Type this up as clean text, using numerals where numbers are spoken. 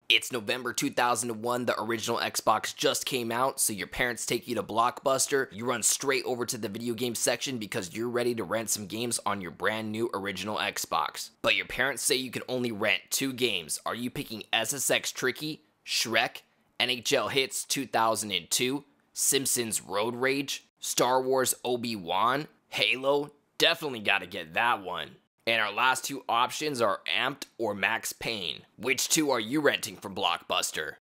It's November 2001, the original Xbox just came out, so your parents take you to Blockbuster, you run straight over to the video game section because you're ready to rent some games on your brand new original Xbox. But your parents say you can only rent 2 games. Are you picking SSX Tricky, Shrek, NHL Hits 2002, Simpsons Road Rage, Star Wars Obi-Wan, Halo? Definitely gotta get that one. And our last 2 options are Amped or Max Payne. Which 2 are you renting from Blockbuster?